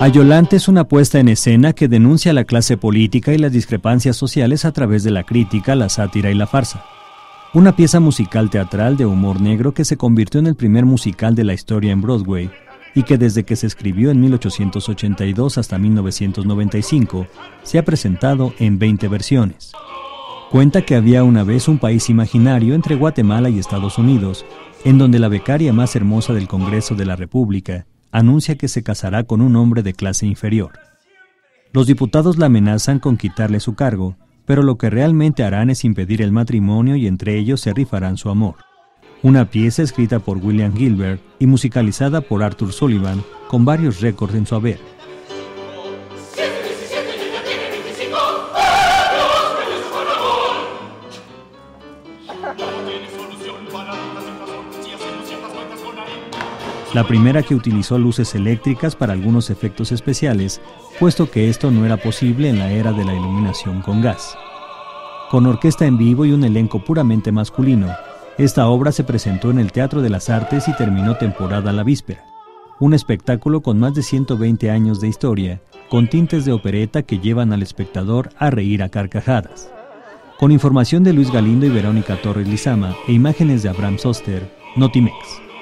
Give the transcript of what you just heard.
Ayolante es una puesta en escena que denuncia la clase política y las discrepancias sociales a través de la crítica, la sátira y la farsa. Una pieza musical teatral de humor negro que se convirtió en el primer musical de la historia en Broadway y que desde que se escribió en 1882 hasta 1995 se ha presentado en 20 versiones. Cuenta que había una vez un país imaginario entre Guatemala y Estados Unidos, en donde la becaria más hermosa del Congreso de la República anuncia que se casará con un hombre de clase inferior. Los diputados la amenazan con quitarle su cargo, pero lo que realmente harán es impedir el matrimonio y entre ellos se rifarán su amor. Una pieza escrita por William Gilbert y musicalizada por Arthur Sullivan, con varios récords en su haber. La primera que utilizó luces eléctricas para algunos efectos especiales, puesto que esto no era posible en la era de la iluminación con gas. Con orquesta en vivo y un elenco puramente masculino, esta obra se presentó en el Teatro de las Artes y terminó temporada la víspera. Un espectáculo con más de 120 años de historia, con tintes de opereta que llevan al espectador a reír a carcajadas. Con información de Luis Galindo y Verónica Torres Lizama e imágenes de Abraham Soster, Notimex.